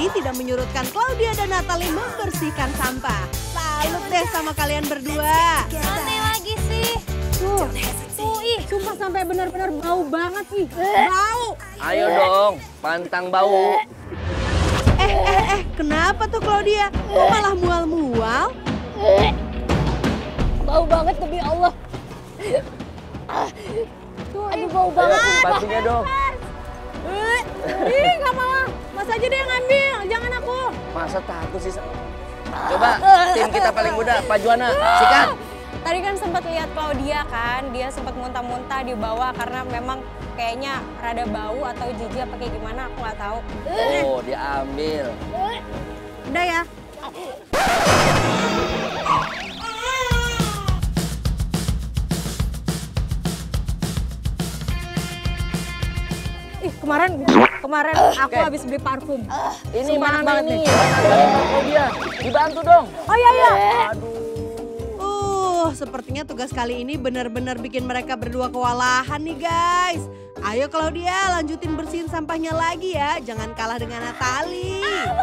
ini tidak menyurutkan Claudia dan Natalie membersihkan sampah. Salut deh sama kalian berdua. Aneh lagi sih. Tuh, ih. Sumpah sampai benar-benar bau banget sih. Bau. Ayo dong, pantang bau. Kenapa tuh Claudia? Kok malah mual-mual? Bau banget demi Allah. Aduh bau banget. Sepatunya dong. Ih, nggak mau. Mas aja deh yang ngambil, jangan aku. Masa takut sih? Coba tim kita paling muda, Pak Juana, sikat. Tadi kan sempat lihat Claudia kan, dia sempat muntah-muntah di bawah karena memang kayaknya rada bau atau jijik apa kayak gimana, aku nggak tahu. Oh, diambil. Udah ya. Ih, kemarin aku habis beli parfum. Ini Sumpah enak mana banget nih? nih. Claudia, dibantu dong. Oh iya. Aduh. Sepertinya tugas kali ini benar-benar bikin mereka berdua kewalahan nih guys. Ayo Claudia, lanjutin bersihin sampahnya lagi ya. Jangan kalah dengan Natalie.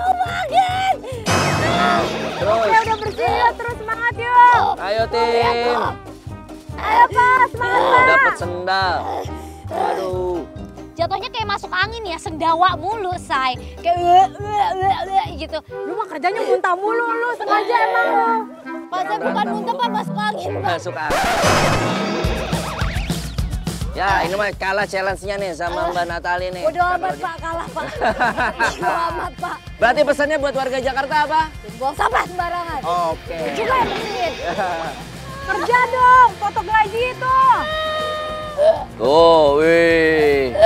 Terus. Oke, udah bersih ya, terus semangat yuk. Ayo tim. Ayo Pak, semangat Pak. Dapat sendal. Aduh. Jatuhnya kayak masuk angin ya, sendawa mulu, say. Kayak gitu. Lu mah kerjanya muntah mulu, lu sengaja emang lu. Pak, saya bukan muntah, Pak, masuk angin, Pak. Masuk akal. Ya, ini mah kalah challenge-nya nih sama Mbak Natalie nih. Bodo amat, Pak, kalah, Pak. Bodo amat, Pak. Berarti pesannya buat warga Jakarta apa? Buang sampah sembarangan. Oke. Juga yang bersihin. Kerja dong, foto gaji itu. Tuh, wih.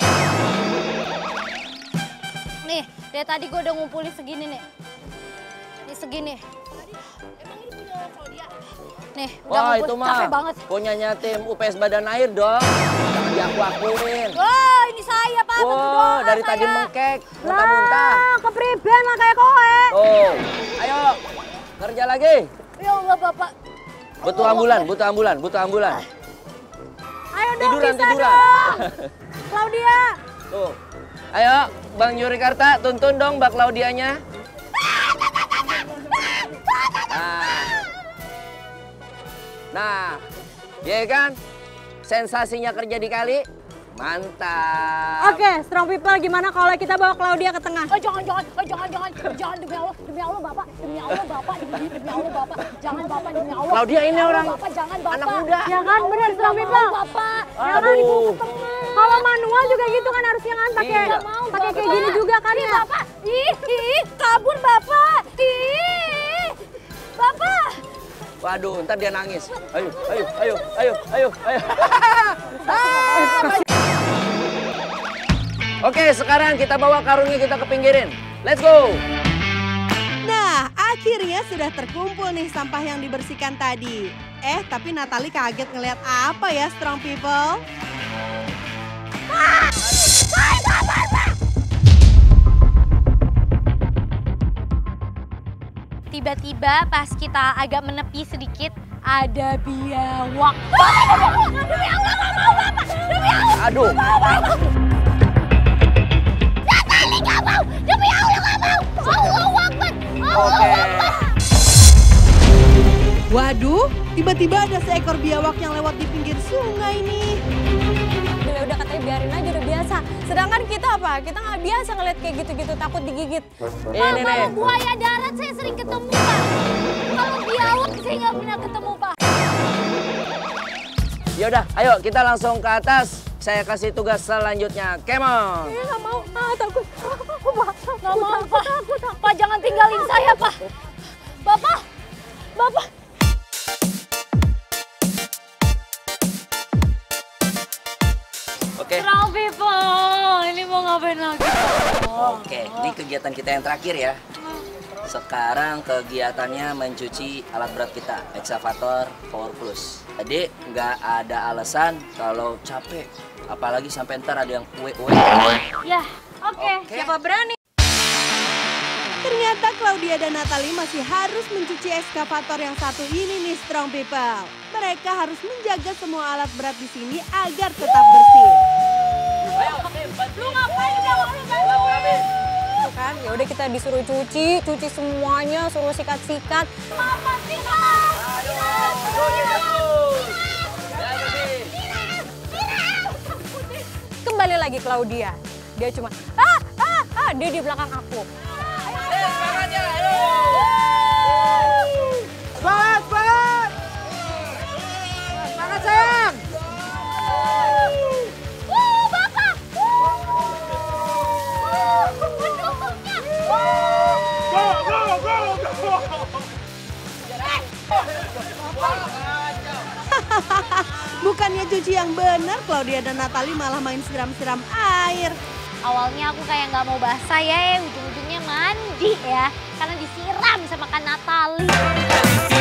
Nih, dari tadi gue udah ngumpulin segini nih. Nih, segini. Nih, udah Wah, ngumpul, itu mah capek banget. punyanya tim UPS Badan Air dong. Jangan diaku-akuin. Wah, ini saya, Pak. Bantu Wow, doa dari saya. tadi mengkek, muntah-muntah. Lah, kepriben lah kayak kowe. Tuh, ayo kerja lagi. Ya Allah, Bapak. Butuh ambulan, butuh ambulan, butuh ambulan. Ayo dong, Tiduran, bisa tiduran. dong. Claudia. Tuh, ayo Bang Yuri Karta, tuntun dong Mbak Claudianya. Nah, ya kan? Sensasinya kerja di kali, mantap. Oke, strong people gimana kalau kita bawa Claudia ke tengah? Jangan demi Allah Bapak, demi Allah Bapak, demi Allah Bapak, jangan Bapak demi Allah. Claudia ini orang Bapak, jangan Bapak. anak muda. Ya kan, bener strong people. Bapak, Aduh. Kalau manual juga gitu kan harusnya kan pakai Iya. pakai kayak gini juga kan ya. Bapak, kabur Bapak, Bapak. Waduh, ntar dia nangis. Ayo. Oke, sekarang kita bawa karungnya kita ke pinggirin. Let's go. Nah, akhirnya sudah terkumpul nih sampah yang dibersihkan tadi. Tapi Natalie kaget ngeliat apa ya strong people? Tiba-tiba pas kita agak menepi sedikit, ada biawak. Demi Allah nggak mau Bapak, demi Allah. Aduh. Natalie nggak mau, demi Allah nggak mau. Allahu Akbar, Oke. Waduh, tiba-tiba ada seekor biawak yang lewat di pinggir sungai nih. Udah katanya biarin aja, udah biasa. Sedangkan kita apa? Kita nggak biasa ngeliat kayak gitu-gitu, takut digigit. Ini nih. Kalau buaya darat saya sering ketemu, Pak. Kalau biawak saya nggak pernah ketemu, Pak. Yaudah, ayo kita langsung ke atas. Saya kasih tugas selanjutnya. Come on. Nggak mau, takut. Nggak mau, Pak. Pak, jangan tinggalin saya, Pak. Bapak. Oke. Strong people, ini mau ngapain lagi? Oke, ini kegiatan kita yang terakhir ya. Sekarang kegiatannya mencuci alat berat kita, Excavator Power Plus. Jadi nggak ada alasan kalau capek, apalagi sampai ntar ada yang uwe-uwe. Ya, oke. Siapa berani? Ternyata Claudia dan Natalie masih harus mencuci ekskavator yang satu ini nih strong people. Mereka harus menjaga semua alat berat di sini agar tetap bersih. Ayo, tim, bantu. Lu ngapain udah mau lu bantuin? kan. Ya udah kita disuruh cuci semuanya, suruh sikat-sikat. Apa sih, Bang? Kembali lagi Claudia. Dia cuma dia di belakang aku. Semangat! Semangat sayang! Bapak! Pendukungnya! Bukannya cuci yang benar, Claudia dan Natali malah main siram-siram air. Awalnya aku kayak nggak mau basah ya, ujung-ujungnya mandi ya. Karena disiram sama Kak Natali.